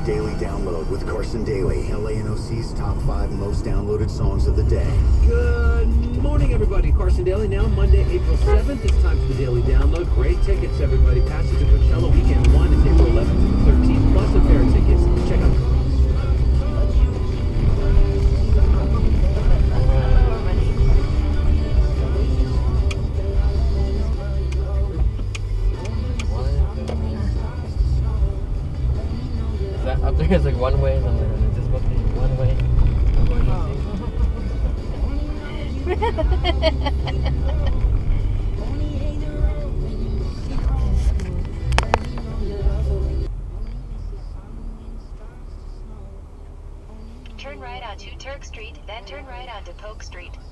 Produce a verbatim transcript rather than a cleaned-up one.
Daily Download with Carson Daly, L A N O C's top five most downloaded songs of the day. Good morning, everybody. Carson Daly now, Monday, April seventh. It's time for the Daily Download. Great tickets, everybody. Passage to Coachella Weekend one is April eleventh and thirteenth, plus a pair of tickets. Check out up there is like one way, and I'm like, is this supposed to be one way? Turn right onto Turk Street, then turn right onto Polk Street.